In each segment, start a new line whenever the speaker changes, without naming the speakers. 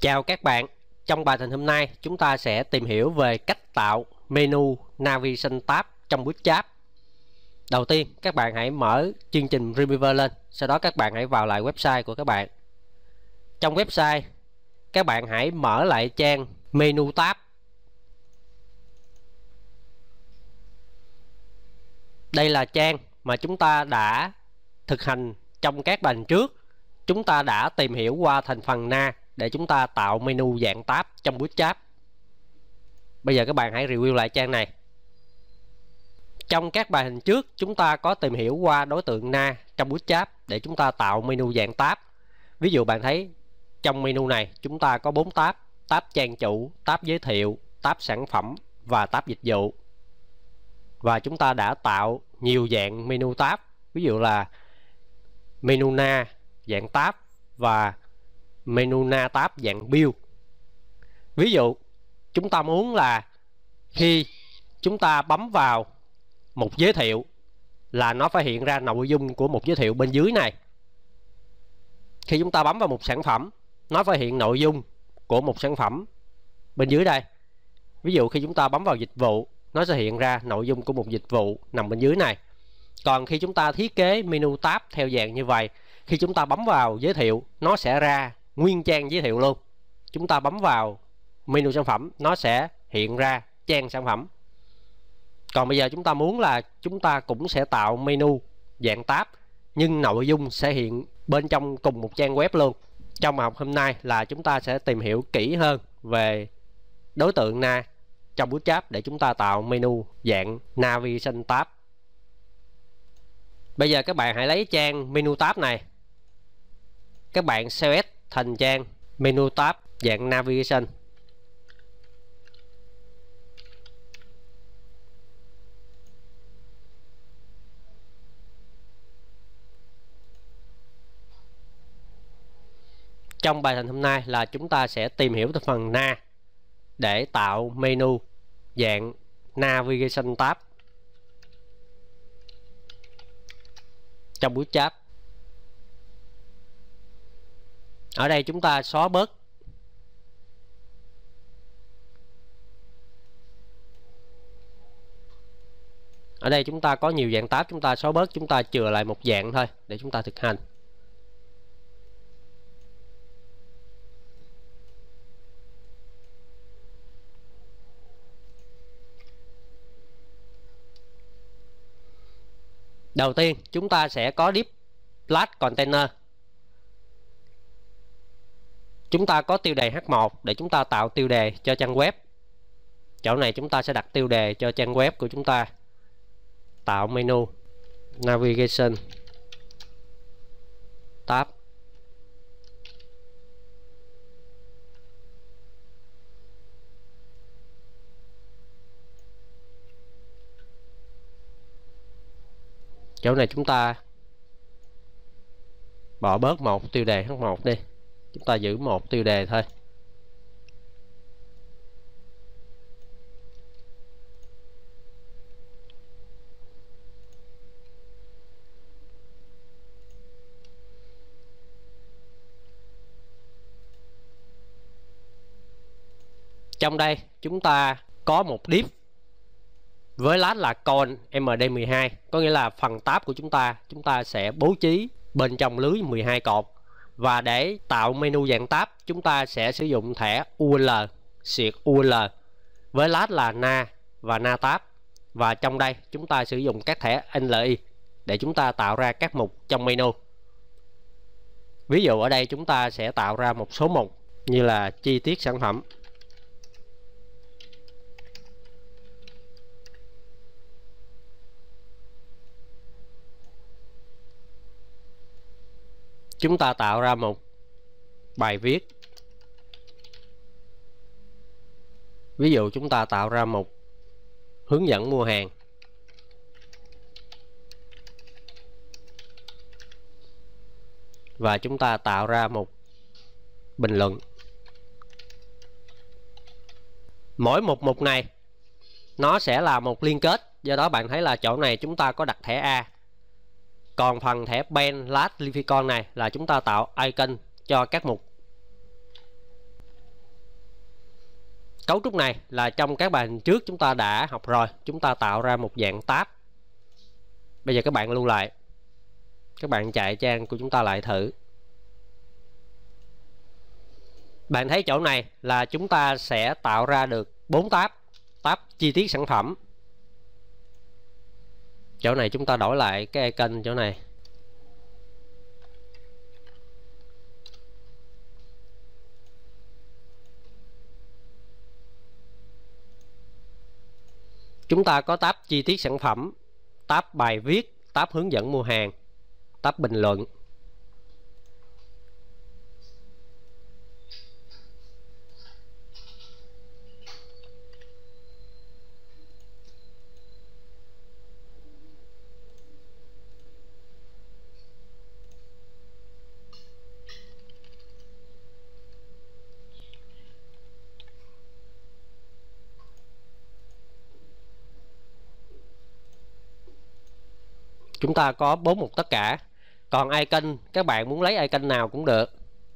Chào các bạn, trong bài hình hôm nay chúng ta sẽ tìm hiểu về cách tạo menu Navigation tab trong Bootstrap. Đầu tiên các bạn hãy mở chương trình Dreamweaver lên, sau đó các bạn hãy vào lại website của các bạn. Trong website các bạn hãy mở lại trang menu tab. Đây là trang mà chúng ta đã thực hành trong các bài trước. Chúng ta đã tìm hiểu qua thành phần Na để chúng ta tạo menu dạng tab trong Bootstrap. Bây giờ các bạn hãy review lại trang này. Trong các bài hình trước chúng ta có tìm hiểu qua đối tượng Na trong Bootstrap để chúng ta tạo menu dạng tab. Ví dụ bạn thấy trong menu này chúng ta có 4 tab: tab trang chủ, tab giới thiệu, tab sản phẩm và tab dịch vụ. Và chúng ta đã tạo nhiều dạng menu tab, ví dụ là menu Na dạng tab và menu Na tab dạng build. Ví dụ chúng ta muốn là khi chúng ta bấm vào mục giới thiệu là nó phải hiện ra nội dung của mục giới thiệu bên dưới này. Khi chúng ta bấm vào mục sản phẩm, nó phải hiện nội dung của mục sản phẩm bên dưới đây. Ví dụ khi chúng ta bấm vào dịch vụ, nó sẽ hiện ra nội dung của mục dịch vụ nằm bên dưới này. Còn khi chúng ta thiết kế menu tab theo dạng như vậy, khi chúng ta bấm vào giới thiệu, nó sẽ ra nguyên trang giới thiệu luôn. Chúng ta bấm vào menu sản phẩm, nó sẽ hiện ra trang sản phẩm. Còn bây giờ chúng ta muốn là chúng ta cũng sẽ tạo menu dạng tab, nhưng nội dung sẽ hiện bên trong cùng một trang web luôn. Trong bài học hôm nay là chúng ta sẽ tìm hiểu kỹ hơn về đối tượng Na trong Bootstrap để chúng ta tạo menu dạng Navigation tab. Bây giờ các bạn hãy lấy trang menu tab này, các bạn select thành trang menu tab dạng Navigation. Trong bài hình hôm nay là chúng ta sẽ tìm hiểu từ phần Na để tạo menu dạng Navigation tab trong Bootstrap. Ở đây chúng ta xóa bớt ở đây chúng ta có nhiều dạng tab, chúng ta xóa bớt, chúng ta chừa lại một dạng thôi để chúng ta thực hành. Đầu tiên chúng ta sẽ có div class container. Chúng ta có tiêu đề H1 để chúng ta tạo tiêu đề cho trang web. Chỗ này chúng ta sẽ đặt tiêu đề cho trang web của chúng ta. Tạo menu Navigation tab. Chỗ này chúng ta bỏ bớt một tiêu đề H1 đi. Chúng ta giữ một tiêu đề thôi. Trong đây chúng ta có một div với lát là con md12, có nghĩa là phần tab của chúng ta sẽ bố trí bên trong lưới 12 cột. Và để tạo menu dạng tab, chúng ta sẽ sử dụng thẻ URL, xuyệt URL với lát là Na và Na tab. Và trong đây chúng ta sử dụng các thẻ NLI để chúng ta tạo ra các mục trong menu. Ví dụ ở đây chúng ta sẽ tạo ra một số mục như là chi tiết sản phẩm, chúng ta tạo ra một bài viết, ví dụ chúng ta tạo ra một hướng dẫn mua hàng, và chúng ta tạo ra một bình luận. Mỗi một mục này nó sẽ là một liên kết, do đó bạn thấy là chỗ này chúng ta có đặt thẻ A. Còn phần thẻ pen last Lificon này là chúng ta tạo icon cho các mục. Cấu trúc này là trong các bài trước chúng ta đã học rồi. Chúng ta tạo ra một dạng tab. Bây giờ các bạn lưu lại, các bạn chạy trang của chúng ta lại thử. Bạn thấy chỗ này là chúng ta sẽ tạo ra được 4 tab. Tab chi tiết sản phẩm. Chỗ này chúng ta đổi lại cái icon chỗ này. Chúng ta có tab chi tiết sản phẩm, tab bài viết, tab hướng dẫn mua hàng, tab bình luận. Chúng ta có 4 mục tất cả. Còn icon, các bạn muốn lấy icon nào cũng được.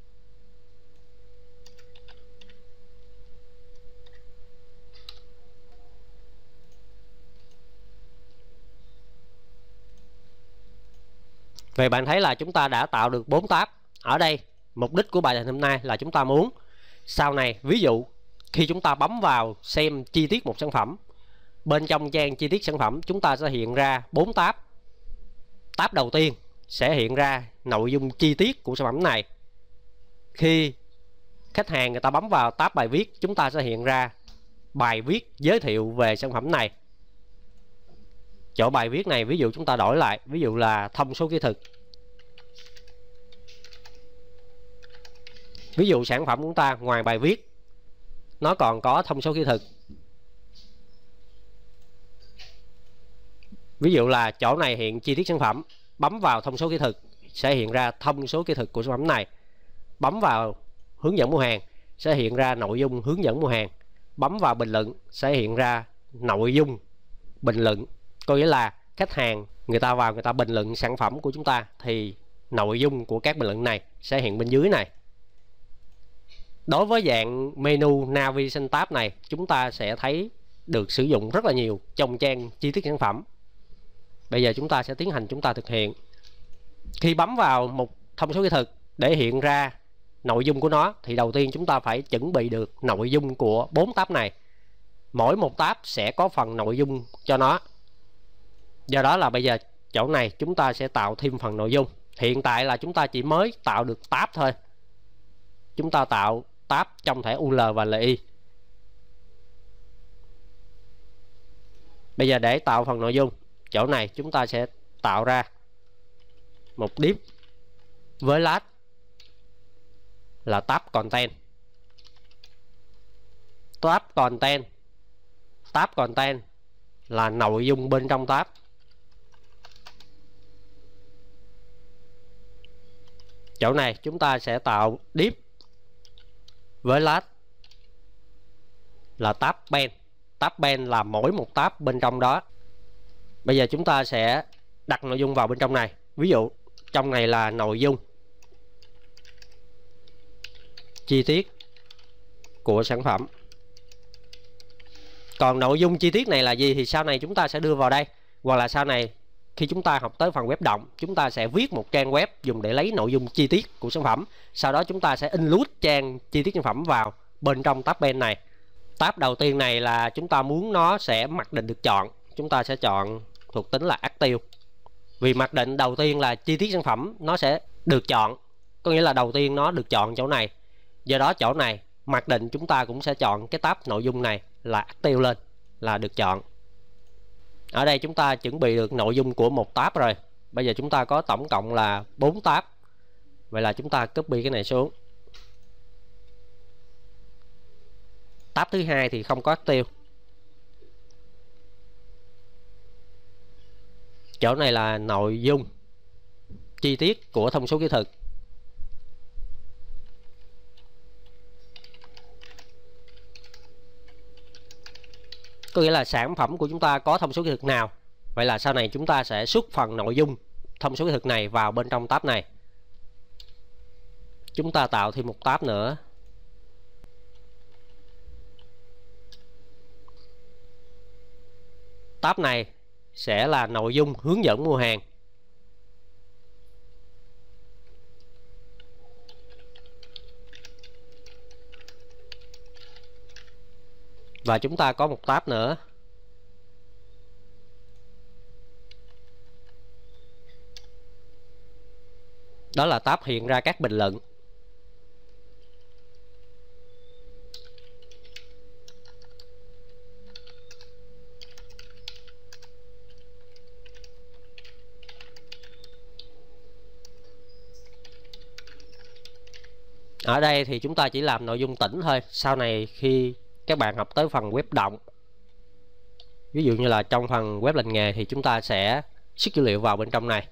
Vậy bạn thấy là chúng ta đã tạo được 4 tab. Ở đây, mục đích của bài học hôm nay là chúng ta muốn sau này, ví dụ khi chúng ta bấm vào xem chi tiết một sản phẩm, bên trong trang chi tiết sản phẩm chúng ta sẽ hiện ra 4 tab. Tab đầu tiên sẽ hiện ra nội dung chi tiết của sản phẩm này. Khi khách hàng người ta bấm vào tab bài viết, chúng ta sẽ hiện ra bài viết giới thiệu về sản phẩm này. Chỗ bài viết này ví dụ chúng ta đổi lại, ví dụ là thông số kỹ thuật. Ví dụ sản phẩm của chúng ta ngoài bài viết nó còn có thông số kỹ thuật. Ví dụ là chỗ này hiện chi tiết sản phẩm, bấm vào thông số kỹ thuật sẽ hiện ra thông số kỹ thuật của sản phẩm này. Bấm vào hướng dẫn mua hàng sẽ hiện ra nội dung hướng dẫn mua hàng. Bấm vào bình luận sẽ hiện ra nội dung bình luận. Có nghĩa là khách hàng người ta vào người ta bình luận sản phẩm của chúng ta thì nội dung của các bình luận này sẽ hiện bên dưới này. Đối với dạng menu navigation tab này, chúng ta sẽ thấy được sử dụng rất là nhiều trong trang chi tiết sản phẩm. Bây giờ chúng ta sẽ tiến hành chúng ta thực hiện. Khi bấm vào một thông số kỹ thuật để hiện ra nội dung của nó thì đầu tiên chúng ta phải chuẩn bị được nội dung của 4 tab này. Mỗi một tab sẽ có phần nội dung cho nó. Do đó là bây giờ chỗ này chúng ta sẽ tạo thêm phần nội dung. Hiện tại là chúng ta chỉ mới tạo được tab thôi. Chúng ta tạo tab trong thẻ UL và LI. Bây giờ để tạo phần nội dung, chỗ này chúng ta sẽ tạo ra một div với lát là tab content. Tab content là nội dung bên trong tab. Chỗ này chúng ta sẽ tạo div với lát là tab pen. Tab pen là mỗi một tab bên trong đó. Bây giờ chúng ta sẽ đặt nội dung vào bên trong này. Ví dụ trong này là nội dung chi tiết của sản phẩm. Còn nội dung chi tiết này là gì thì sau này chúng ta sẽ đưa vào đây. Hoặc là sau này khi chúng ta học tới phần web động, chúng ta sẽ viết một trang web dùng để lấy nội dung chi tiết của sản phẩm. Sau đó chúng ta sẽ include trang chi tiết sản phẩm vào bên trong tab pen này. Tab đầu tiên này là chúng ta muốn nó sẽ mặc định được chọn. Chúng ta sẽ chọn thuộc tính là active. Vì mặc định đầu tiên là chi tiết sản phẩm nó sẽ được chọn. Có nghĩa là đầu tiên nó được chọn chỗ này. Do đó chỗ này mặc định chúng ta cũng sẽ chọn cái tab nội dung này là active lên là được chọn. Ở đây chúng ta chuẩn bị được nội dung của một tab rồi. Bây giờ chúng ta có tổng cộng là 4 tab. Vậy là chúng ta copy cái này xuống. Tab thứ hai thì không có active. Chỗ này là nội dung chi tiết của thông số kỹ thuật. Có nghĩa là sản phẩm của chúng ta có thông số kỹ thuật nào. Vậy là sau này chúng ta sẽ xuất phần nội dung thông số kỹ thuật này vào bên trong tab này. Chúng ta tạo thêm một tab nữa. tab này sẽ là nội dung hướng dẫn mua hàng. Và chúng ta có một tab nữa. Đó là tab hiện ra các bình luận. Ở đây thì chúng ta chỉ làm nội dung tĩnh thôi. Sau này khi các bạn học tới phần web động, ví dụ như là trong phần web lành nghề, thì chúng ta sẽ xuất dữ liệu vào bên trong này.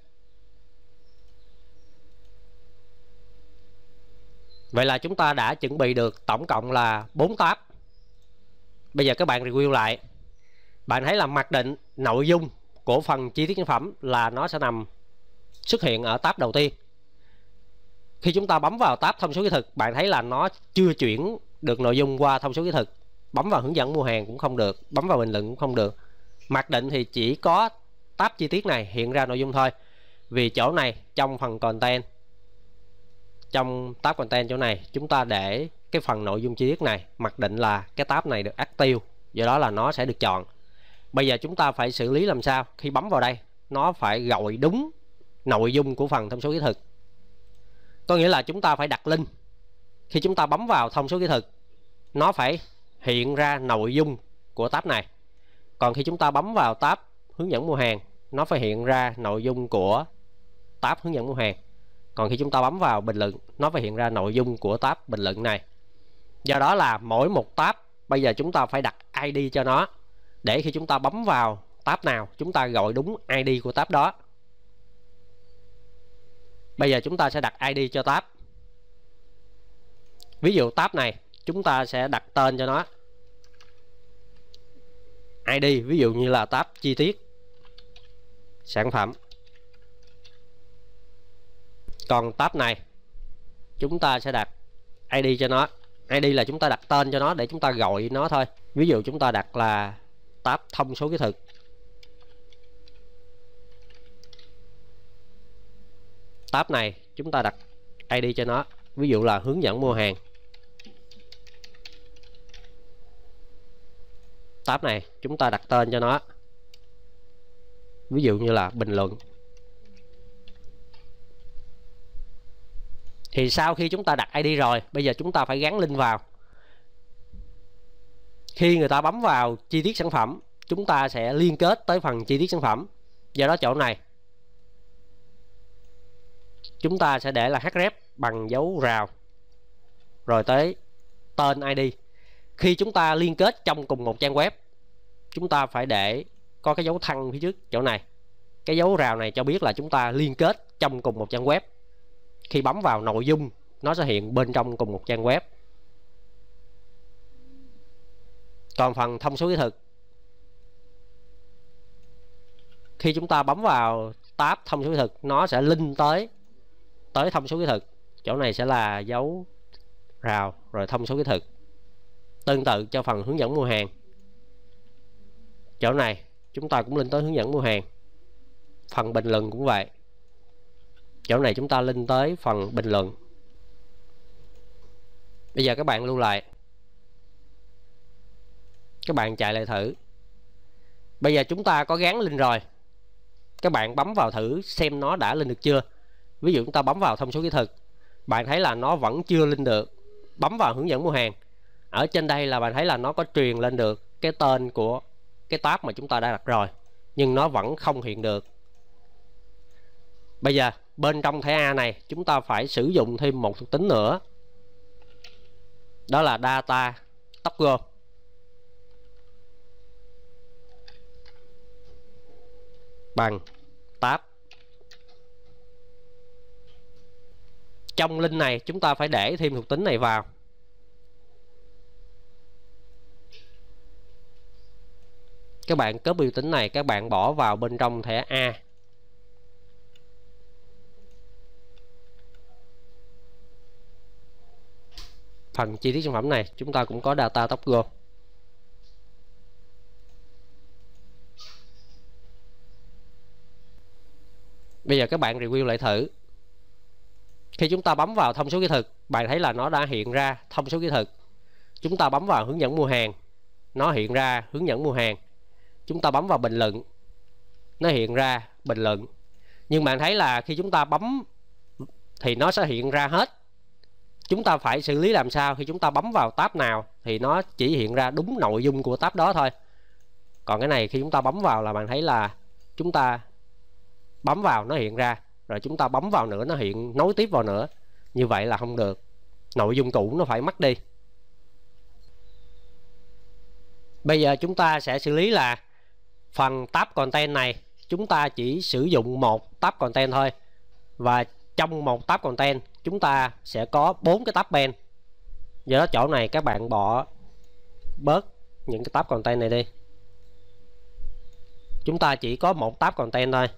Vậy là chúng ta đã chuẩn bị được tổng cộng là 4 tab. Bây giờ các bạn review lại. Bạn thấy là mặc định nội dung của phần chi tiết sản phẩm là nó sẽ nằm xuất hiện ở tab đầu tiên. Khi chúng ta bấm vào tab thông số kỹ thuật, bạn thấy là nó chưa chuyển được nội dung qua thông số kỹ thuật. Bấm vào hướng dẫn mua hàng cũng không được, bấm vào bình luận cũng không được. Mặc định thì chỉ có tab chi tiết này hiện ra nội dung thôi. Vì chỗ này trong phần content, trong tab content chỗ này chúng ta để cái phần nội dung chi tiết này, mặc định là cái tab này được active, do đó là nó sẽ được chọn. Bây giờ chúng ta phải xử lý làm sao? Khi bấm vào đây, nó phải gọi đúng nội dung của phần thông số kỹ thuật. Có nghĩa là chúng ta phải đặt link. Khi chúng ta bấm vào thông số kỹ thuật, nó phải hiện ra nội dung của tab này. Còn khi chúng ta bấm vào tab hướng dẫn mua hàng, nó phải hiện ra nội dung của tab hướng dẫn mua hàng. Còn khi chúng ta bấm vào bình luận, nó phải hiện ra nội dung của tab bình luận này. Do đó là mỗi một tab bây giờ chúng ta phải đặt ID cho nó, để khi chúng ta bấm vào tab nào, chúng ta gọi đúng ID của tab đó. Bây giờ chúng ta sẽ đặt ID cho tab. Ví dụ tab này chúng ta sẽ đặt tên cho nó ID, ví dụ như là tab chi tiết sản phẩm. Còn tab này chúng ta sẽ đặt ID cho nó. ID là chúng ta đặt tên cho nó để chúng ta gọi nó thôi. Ví dụ chúng ta đặt là tab thông số kỹ thuật. Tab này chúng ta đặt ID cho nó, ví dụ là hướng dẫn mua hàng. Tab này chúng ta đặt tên cho nó, ví dụ như là bình luận. Thì sau khi chúng ta đặt ID rồi, bây giờ chúng ta phải gắn link vào. Khi người ta bấm vào chi tiết sản phẩm, chúng ta sẽ liên kết tới phần chi tiết sản phẩm. Do đó chỗ này chúng ta sẽ để là href bằng dấu rào, rồi tới tên ID. Khi chúng ta liên kết trong cùng một trang web, chúng ta phải để có cái dấu thăng phía trước chỗ này. Cái dấu rào này cho biết là chúng ta liên kết trong cùng một trang web. Khi bấm vào nội dung, nó sẽ hiện bên trong cùng một trang web. Còn phần thông số kỹ thuật, khi chúng ta bấm vào tab thông số kỹ thuật, nó sẽ link tới thông số kỹ thuật. Chỗ này sẽ là dấu rào rồi thông số kỹ thuật. Tương tự cho phần hướng dẫn mua hàng, chỗ này chúng ta cũng link tới hướng dẫn mua hàng. Phần bình luận cũng vậy, chỗ này chúng ta link tới phần bình luận. Bây giờ các bạn lưu lại, các bạn chạy lại thử. Bây giờ chúng ta có gắn link rồi, các bạn bấm vào thử xem nó đã lên được chưa. Ví dụ chúng ta bấm vào thông số kỹ thuật, bạn thấy là nó vẫn chưa lên được. Bấm vào hướng dẫn mua hàng, ở trên đây là bạn thấy là nó có truyền lên được cái tên của cái tab mà chúng ta đã đặt rồi, nhưng nó vẫn không hiện được. Bây giờ bên trong thẻ A này chúng ta phải sử dụng thêm một thuộc tính nữa, đó là data toggle. Bằng tab. Trong link này chúng ta phải để thêm thuộc tính này vào. Các bạn copy biểu tính này, các bạn bỏ vào bên trong thẻ A. Phần chi tiết sản phẩm này chúng ta cũng có data toggle. Bây giờ các bạn review lại thử. Khi chúng ta bấm vào thông số kỹ thuật, bạn thấy là nó đã hiện ra thông số kỹ thuật. Chúng ta bấm vào hướng dẫn mua hàng, nó hiện ra hướng dẫn mua hàng. Chúng ta bấm vào bình luận, nó hiện ra bình luận. Nhưng bạn thấy là khi chúng ta bấm thì nó sẽ hiện ra hết. Chúng ta phải xử lý làm sao khi chúng ta bấm vào tab nào thì nó chỉ hiện ra đúng nội dung của tab đó thôi. Còn cái này khi chúng ta bấm vào là bạn thấy là chúng ta bấm vào nó hiện ra, rồi chúng ta bấm vào nữa nó hiện nối tiếp vào nữa. Như vậy là không được, nội dung cũ nó phải mất đi. Bây giờ chúng ta sẽ xử lý là phần tab content này chúng ta chỉ sử dụng một tab content thôi, và trong một tab content chúng ta sẽ có 4 cái tab pen. Do đó chỗ này các bạn bỏ bớt những cái tab content này đi, chúng ta chỉ có một tab content thôi.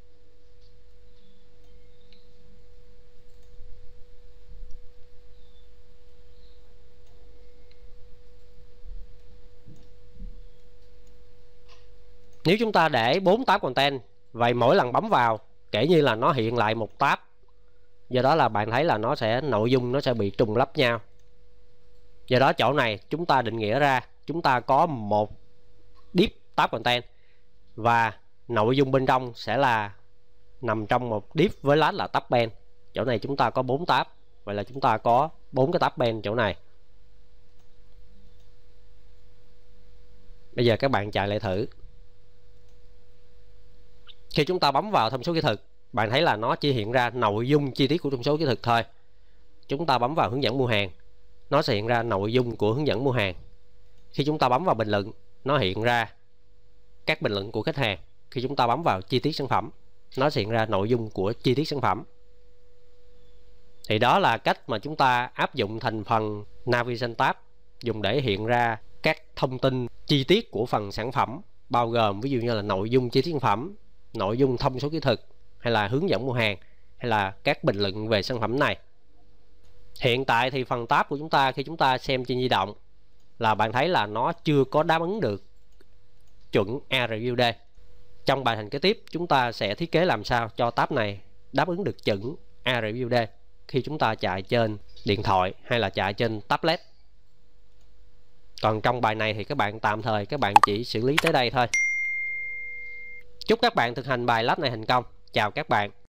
Nếu chúng ta để 4 tab content, vậy mỗi lần bấm vào kể như là nó hiện lại một tab. Do đó là bạn thấy là nó sẽ nội dung nó sẽ bị trùng lắp nhau. Do đó chỗ này chúng ta định nghĩa ra chúng ta có một div tab content, và nội dung bên trong sẽ là nằm trong một div với lát là tab pen. Chỗ này chúng ta có 4 tab, vậy là chúng ta có 4 cái tab pen chỗ này. Bây giờ các bạn chạy lại thử. Khi chúng ta bấm vào thông số kỹ thuật, bạn thấy là nó chỉ hiện ra nội dung chi tiết của thông số kỹ thuật thôi. Chúng ta bấm vào hướng dẫn mua hàng, nó sẽ hiện ra nội dung của hướng dẫn mua hàng. Khi chúng ta bấm vào bình luận, nó hiện ra các bình luận của khách hàng. Khi chúng ta bấm vào chi tiết sản phẩm, nó sẽ hiện ra nội dung của chi tiết sản phẩm. Thì đó là cách mà chúng ta áp dụng thành phần Navigation Tab, dùng để hiện ra các thông tin chi tiết của phần sản phẩm, bao gồm ví dụ như là nội dung chi tiết sản phẩm, nội dung thông số kỹ thuật, hay là hướng dẫn mua hàng, hay là các bình luận về sản phẩm này. Hiện tại thì phần tab của chúng ta khi chúng ta xem trên di động là bạn thấy là nó chưa có đáp ứng được chuẩn ARVUD. Trong bài thành kế tiếp chúng ta sẽ thiết kế làm sao cho tab này đáp ứng được chuẩn ARVUD khi chúng ta chạy trên điện thoại hay là chạy trên tablet. Còn trong bài này thì các bạn tạm thời các bạn chỉ xử lý tới đây thôi. Chúc các bạn thực hành bài lab này thành công. Chào các bạn.